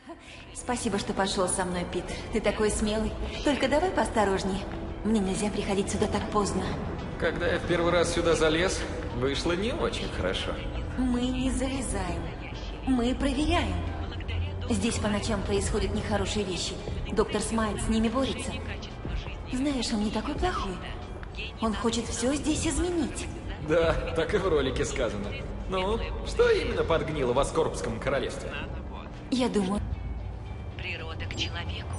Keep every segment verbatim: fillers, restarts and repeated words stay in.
Спасибо, что пошел со мной, Питер. Ты такой смелый. Только давай поосторожнее. Мне нельзя приходить сюда так поздно. Когда я в первый раз сюда залез, вышло не очень хорошо. Мы не залезаем. Мы проверяем. Здесь по ночам происходят нехорошие вещи. Доктор Смайт с ними борется. Знаешь, он не такой плохой. Он хочет все здесь изменить. Да, так и в ролике сказано. Ну, что именно подгнило в Аскорбском королевстве? Я думаю... Природа к человеку.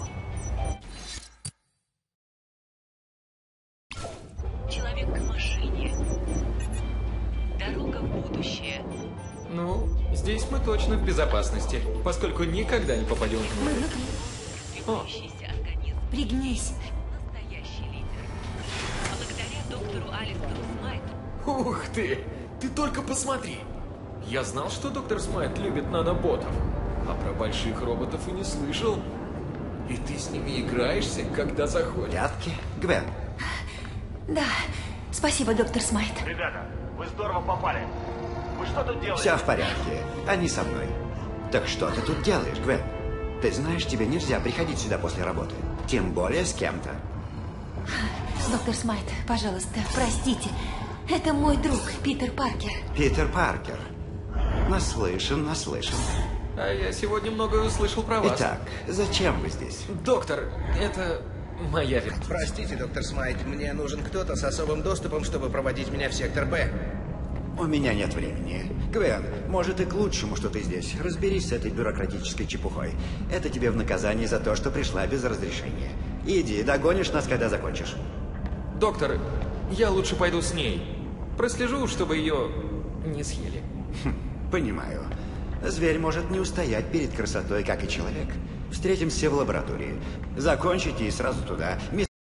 Человек к машине. Дорога в будущее. Ну, здесь мы точно в безопасности, поскольку никогда не попадем в Мы море. внутри. Развивающийся организм. Пригнись. Настоящий лидер. Благодаря доктору Алистеру Смайту. Ух ты! Ты только посмотри! Я знал, что доктор Смайт любит наноботов, а про больших роботов и не слышал. И ты с ними играешься, когда заходишь. Порядке? Гвен, Да. Спасибо, доктор Смайт. Ребята, вы здорово попали. Вы что тут делаете? все в порядке. Они со мной. Так что ты тут делаешь, Гвен? Ты знаешь, тебе нельзя приходить сюда после работы. Тем более с кем-то. Доктор Смайт, пожалуйста, простите. Это мой друг, Питер Паркер. Питер Паркер. Наслышан, наслышан. А я сегодня многое услышал про вас. Итак, зачем вы здесь? Доктор, это моя вина. Простите, доктор Смайт, мне нужен кто-то с особым доступом, чтобы проводить меня в сектор Б. У меня нет времени. Гвен, может и к лучшему, что ты здесь. Разберись с этой бюрократической чепухой. Это тебе в наказание за то, что пришла без разрешения. Иди, догонишь нас, когда закончишь. Доктор, я лучше пойду с ней. Прослежу, чтобы ее не съели. Понимаю. Зверь может не устоять перед красотой, как и человек. Встретимся в лаборатории. Закончите и сразу туда.